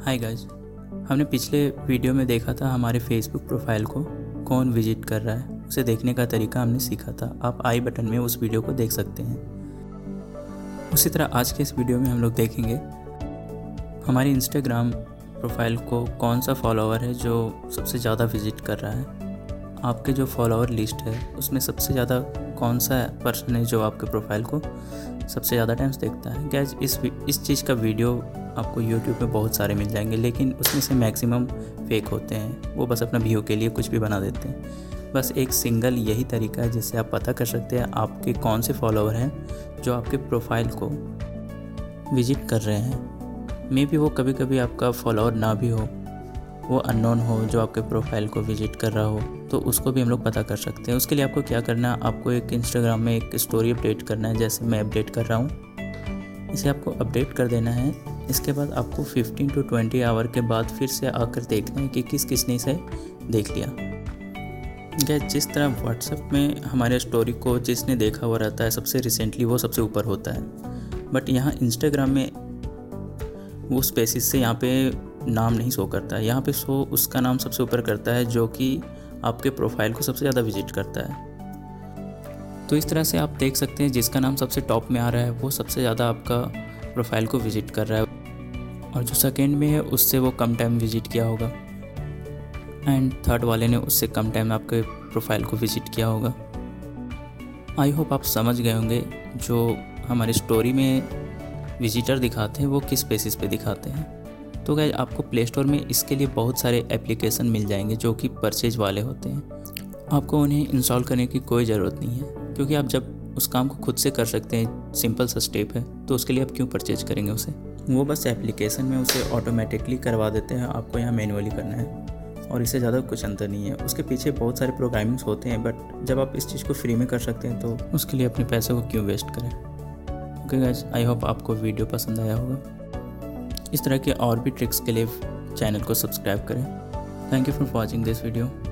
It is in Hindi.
हाय गाइस, हमने पिछले वीडियो में देखा था हमारे फेसबुक प्रोफाइल को कौन विजिट कर रहा है, उसे देखने का तरीका हमने सीखा था। आप आई बटन में उस वीडियो को देख सकते हैं। उसी तरह आज के इस वीडियो में हम लोग देखेंगे हमारी इंस्टाग्राम प्रोफाइल को कौन सा फॉलोअर है जो सबसे ज़्यादा विजिट कर रहा है। आपके जो फॉलोअर लिस्ट है उसमें सबसे ज़्यादा कौन सा पर्सन है जो आपके प्रोफाइल को सबसे ज़्यादा टाइम्स देखता है। गैस इस चीज़ का वीडियो आपको यूट्यूब पे बहुत सारे मिल जाएंगे, लेकिन उसमें से मैक्सिमम फेक होते हैं। वो बस अपना व्यू के लिए कुछ भी बना देते हैं। बस एक सिंगल यही तरीका है जिससे आप पता कर सकते हैं आपके कौन से फॉलोअर हैं जो आपके प्रोफाइल को विजिट कर रहे हैं। मे बी वो कभी कभी आपका फॉलोअर ना भी हो, वो अननोन हो जो आपके प्रोफाइल को विजिट कर रहा हो, तो उसको भी हम लोग पता कर सकते हैं। उसके लिए आपको क्या करना है, आपको एक इंस्टाग्राम में एक स्टोरी अपडेट करना है, जैसे मैं अपडेट कर रहा हूँ। इसे आपको अपडेट कर देना है। इसके बाद आपको 15 to 20 आवर के बाद फिर से आकर देखना है कि किसने इसे देख लिया। गैस जिस तरह व्हाट्सएप में हमारे स्टोरी को जिसने देखा हुआ रहता है सबसे रिसेंटली वो सबसे ऊपर होता है, बट यहाँ इंस्टाग्राम में वो स्पेसिस से यहाँ पे नाम नहीं शो करता है। यहाँ पे शो उसका नाम सबसे ऊपर करता है जो कि आपके प्रोफाइल को सबसे ज़्यादा विजिट करता है। तो इस तरह से आप देख सकते हैं जिसका नाम सबसे टॉप में आ रहा है वो सबसे ज़्यादा आपका प्रोफाइल को विजिट कर रहा है, और जो सेकंड में है उससे वो कम टाइम विजिट किया होगा, एंड थर्ड वाले ने उससे कम टाइम आपके प्रोफाइल को विजिट किया होगा। आई होप आप समझ गए होंगे जो हमारी स्टोरी में विजिटर दिखाते हैं वो किस बेसिस पे दिखाते हैं। तो गाइस आपको प्ले स्टोर में इसके लिए बहुत सारे एप्लीकेशन मिल जाएंगे जो कि परचेज वाले होते हैं। आपको उन्हें इंस्टॉल करने की कोई ज़रूरत नहीं है, क्योंकि आप जब उस काम को खुद से कर सकते हैं, सिंपल सा स्टेप है, तो उसके लिए आप क्यों परचेज करेंगे उसे। वो बस एप्लीकेशन में उसे ऑटोमेटिकली करवा देते हैं, आपको यहाँ मैनुअली करना है, और इससे ज़्यादा कुछ अंतर नहीं है। उसके पीछे बहुत सारे प्रोग्रामिंग्स होते हैं, बट जब आप इस चीज़ को फ्री में कर सकते हैं तो उसके लिए अपने पैसे को क्यों वेस्ट करें। ओके गाइस, आई होप आपको वीडियो पसंद आया होगा। इस तरह के और भी ट्रिक्स के लिए चैनल को सब्सक्राइब करें। Thank you for watching this video.